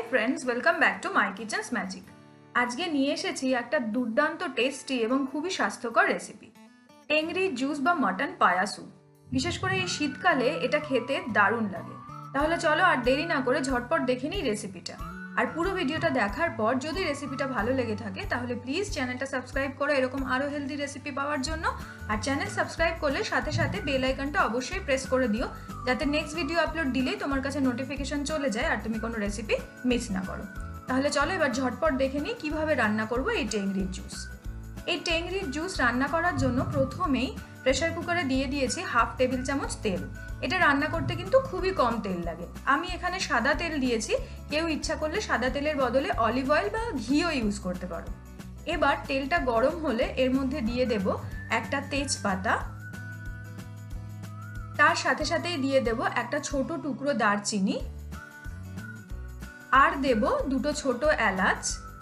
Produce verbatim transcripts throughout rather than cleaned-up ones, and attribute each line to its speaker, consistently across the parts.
Speaker 1: Friends welcome back to my kitchen's magic. आज के নিয়ে এসেছি একটা দুর্দান্ত টেস্টি এবং খুবই স্বাস্থ্যকর রেসিপি, টেংরির জুস বা মটন পায়া স্যুপ। বিশেষ করে এই শীতকালে এটা খেতে দারুণ লাগে। তাহলে চলো আর দেরি না করে ঝটপট দেখে নিই রেসিপিটা। আর পুরো ভিডিওটা দেখার পর যদি রেসিপিটা ভালো লেগে থাকে তাহলে প্লিজ চ্যানেলটা সাবস্ক্রাইব করো এরকম আরো হেলদি রেসিপি পাওয়ার জন্য। আর চ্যানেল সাবস্ক্রাইব করলে সাথে সাথে বেল আইকনটা অবশ্যই প্রেস করে দিও, যাতে নেক্সট ভিডিও আপলোড দিলেই তোমার কাছে নোটিফিকেশন চলে যায় আর তুমি কোনো রেসিপি মিস না করো। তাহলে চলো এবার ঝটপট দেখে নিই কিভাবে রান্না করব এই টেংরির জুস। এই টেংরির জুস রান্না করার জন্য প্রথমেই প্রেসার কুকারে দিয়ে দিয়েছি হাফ টেবিল চামচ তেল। এটা রান্না করতে কিন্তু খুবই কম তেল লাগে। আমি এখানে সাদা তেল দিয়েছি, কেউ ইচ্ছা করলে সাদা তেলের বদলে অলিভ অয়েল বা ঘিও ইউজ করতে পারো। এবার তেলটা গরম হলে এর মধ্যে দিয়ে দেব একটা তেজপাতা, তার সাথে সাথেই দিয়ে দেব একটা ছোট টুকরো দারচিনি, আর দেব দুটো ছোট এলাচ,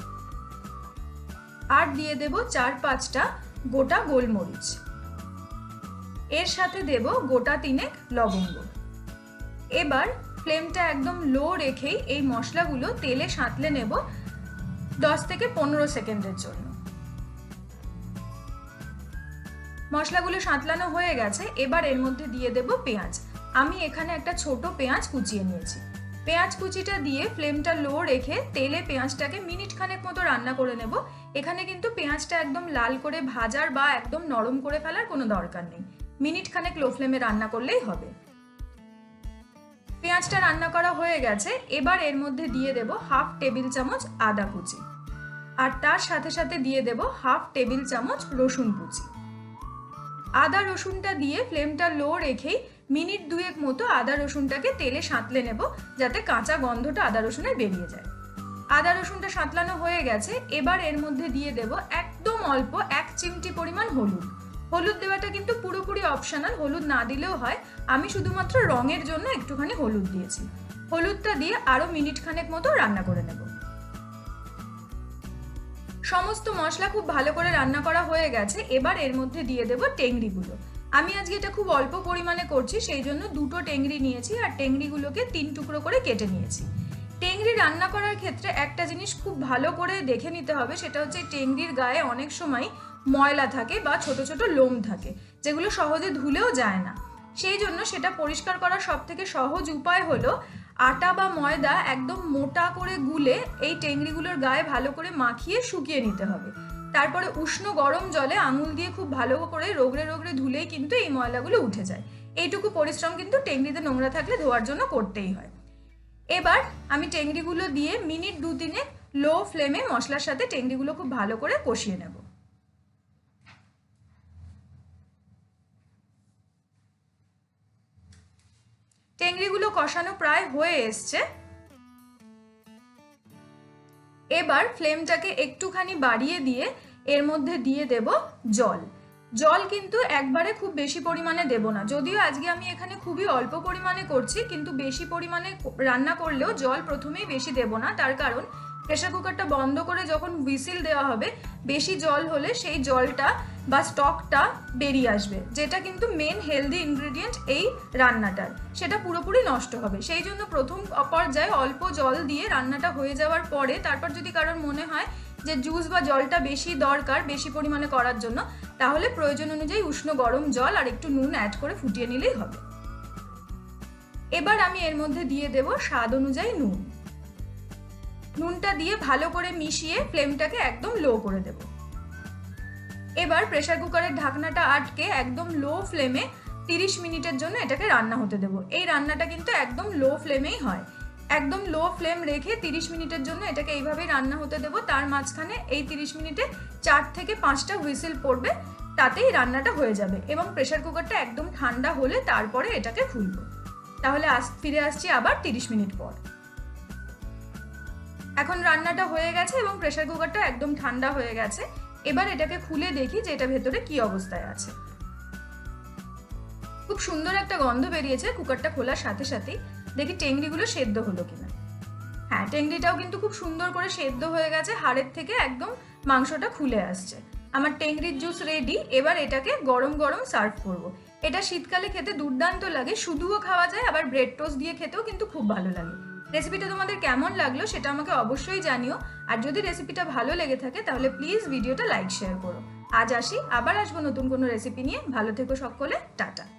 Speaker 1: আর দিয়ে দেব চার পাঁচটা গোটা গোলমরিচ, এর সাথে দেব গোটা তিনেক লবঙ্গ। এবার ফ্লেমটা একদম লো রেখেই এই মশলাগুলো তেলে সাঁতলে নেব দশ থেকে পনেরো সেকেন্ডের জন্য। মশলাগুলো সাঁতলানো হয়ে গেছে, এবার এর মধ্যে দিয়ে দেব পেঁয়াজ। আমি এখানে একটা ছোট পেঁয়াজ কুচিয়ে নিয়েছি। পেঁয়াজ কুচিটা দিয়ে ফ্লেমটা লো রেখে তেলে পেঁয়াজটাকে মিনিট খানেক মতো রান্না করে নেব। এখানে কিন্তু পেঁয়াজটা একদম লাল করে ভাজার বা একদম নরম করে ফেলার কোনো দরকার নেই, মিনিট খানেক লো ফ্লেমে রান্না করলেই হবে। পেঁয়াজটা রান্না করা হয়ে গেছে, এবার এর মধ্যে দিয়ে দেব হাফ টেবিল চামচ আদা কুচি, আর তার সাথে সাথে দিয়ে দেব হাফ টেবিল চামচ রসুন কুচি। আদা রসুনটা দিয়ে ফ্লেমটা লো রেখেই মিনিট দুয়েক মতো আদা রসুনটাকে তেলে সাঁতলে নেব, যাতে কাঁচা গন্ধটা আদা রসুনের বেরিয়ে যায়। আদা রসুনটা সাঁতলানো হয়ে গেছে, এবার এর মধ্যে দিয়ে দেব একদম অল্প এক চিমটি পরিমাণ হলুদ। হলুদ দেওয়াটা কিন্তু পুরোপুরি অপশনাল, হলুদ না দিলেও হয়। আমি শুধুমাত্র রঙের জন্য একটুখানি হলুদ দিয়েছি। হলুদটা দিয়ে আরো মিনিট খানেক মতো রান্না করে নেব। সমস্ত মশলা খুব ভালো করে রান্না করা হয়ে গেছে, এবার এর মধ্যে দিয়ে দেব টেংরিগুলো। আমি আজকে এটা খুব অল্প পরিমাণে করছি, সেই জন্য দুটো টেংরি নিয়েছি আর টেংরিগুলোকে তিন টুকরো করে কেটে নিয়েছি। টেংরি রান্না করার ক্ষেত্রে একটা জিনিস খুব ভালো করে দেখে নিতে হবে, সেটা হচ্ছে টেংরির গায়ে অনেক সময় ময়লা থাকে বা ছোট ছোট লোম থাকে, যেগুলো সহজে ধুলেও যায় না। সেই জন্য সেটা পরিষ্কার করার সব থেকে সহজ উপায় হলো আটা বা ময়দা একদম মোটা করে গুলে এই টেংরিগুলোর গায়ে ভালো করে মাখিয়ে শুকিয়ে নিতে হবে। তারপরে উষ্ণ গরম জলে আঙুল দিয়ে খুব ভালো করে রগড়ে রগড়ে ধুলেই কিন্তু এই ময়লাগুলো উঠে যায়। এইটুকু পরিশ্রম কিন্তু টেংরিতে নোংরা থাকলে ধোয়ার জন্য করতেই হয়। এবার আমি টেংরিগুলো দিয়ে মিনিট দু তিনে লো ফ্লেমে মশলার সাথে টেংরিগুলো খুব ভালো করে কষিয়ে নেব। টেংরিগুলো কষানো প্রায় হয়ে এসছে, এবার ফ্লেমটাকে একটুখানি বাড়িয়ে দিয়ে এর মধ্যে দিয়ে দেব জল। জল কিন্তু একবারে খুব বেশি পরিমাণে দেব না, যদিও আজকে আমি এখানে খুবই অল্প পরিমাণে করছি, কিন্তু বেশি পরিমাণে রান্না করলেও জল প্রথমেই বেশি দেব না। তার কারণ প্রেসার কুকারটা বন্ধ করে যখন হুইসেল দেওয়া হবে, বেশি জল হলে সেই জলটা বা স্টকটা বেরিয়ে আসবে, যেটা কিন্তু মেন হেলদি ইনগ্রেডিয়েন্ট এই রান্নাটার, সেটা পুরোপুরি নষ্ট হবে। সেই জন্য প্রথম পর্যায়ে অল্প জল দিয়ে রান্নাটা হয়ে যাওয়ার পরে তারপর যদি কারোর মনে হয় যে জুস বা জলটা বেশি দরকার বেশি পরিমাণে করার জন্য, তাহলে প্রয়োজন অনুযায়ী উষ্ণ গরম জল আর একটু নুন অ্যাড করে ফুটিয়ে নিলেই হবে। এবার আমি এর মধ্যে দিয়ে দেব স্বাদ অনুযায়ী নুন। নুনটা দিয়ে ভালো করে মিশিয়ে ফ্লেমটাকে একদম লো করে দেব। এবার প্রেসার কুকারের ঢাকনাটা আটকে একদম লো ফ্লেমে তিরিশ মিনিটের জন্য এটাকে রান্না হতে দেব। এই রান্নাটা কিন্তু একদম লো ফ্লেমেই হয়। একদম লো ফ্লেম রেখে তিরিশ মিনিটের জন্য এটাকে এইভাবেই রান্না হতে দেব। তার মাঝখানে এই তিরিশ মিনিটে চার থেকে পাঁচটা হুইসেল পড়বে, তাতেই রান্নাটা হয়ে যাবে। এবং প্রেসার কুকারটা একদম ঠান্ডা হলে তারপরে এটাকে খুলবো। তাহলে আস ফিরে আসছি আবার তিরিশ মিনিট পর। এখন রান্নাটা হয়ে গেছে এবং প্রেসার কুকারটা একদম ঠান্ডা হয়ে গেছে। এবার এটাকে খুলে দেখি যে এটা ভেতরে কি অবস্থায় আছে। খুব সুন্দর একটা গন্ধ বেরিয়েছে কুকারটা খোলার সাথে সাথেই। দেখি টেংরিগুলো সেদ্ধ হলো কিনা। হ্যাঁ, টেংরিটাও কিন্তু খুব সুন্দর করে সেদ্ধ হয়ে গেছে, হাড়ের থেকে একদম মাংসটা খুলে আসছে। আমার টেংরির জুস রেডি। এবার এটাকে গরম গরম সার্ভ করব। এটা শীতকালে খেতে দুর্দান্ত লাগে, শুধুও খাওয়া যায়, আবার ব্রেড টোস্ট দিয়ে খেতেও কিন্তু খুব ভালো লাগে। রেসিপিটা তোমাদের কেমন লাগলো সেটা আমাকে অবশ্যই জানিও। আর যদি রেসিপিটা ভালো লেগে থাকে তাহলে প্লিজ ভিডিওটা লাইক শেয়ার করো। আজ আসি, আবার আসবো নতুন কোনো রেসিপি নিয়ে। ভালো থেকো সকলে, টাটা।